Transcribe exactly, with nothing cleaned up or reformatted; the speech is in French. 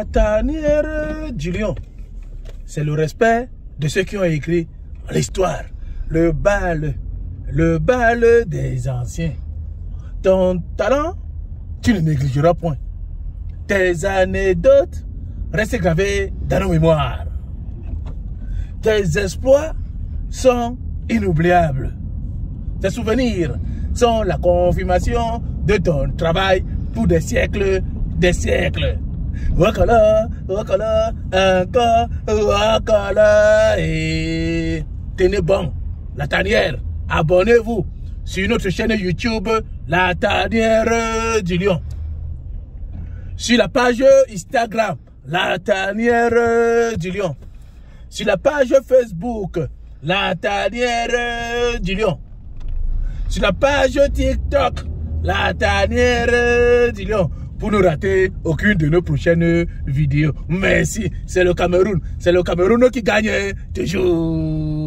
La tanière du lion, c'est le respect de ceux qui ont écrit l'histoire, le bal, le bal des anciens. Ton talent, tu ne négligeras point. Tes anecdotes restent gravées dans nos mémoires. Tes exploits sont inoubliables. Tes souvenirs sont la confirmation de ton travail pour des siècles, des siècles. Wakala, wakala, encore, wakala, et tenez bon, la tanière, abonnez-vous sur notre chaîne YouTube, la tanière du lion. Sur la page Instagram, la tanière du lion. Sur la page Facebook, la tanière du lion. Sur la page TikTok, la tanière du lion. Pour ne rater aucune de nos prochaines vidéos. Merci, c'est le Cameroun. C'est le Cameroun qui gagne toujours.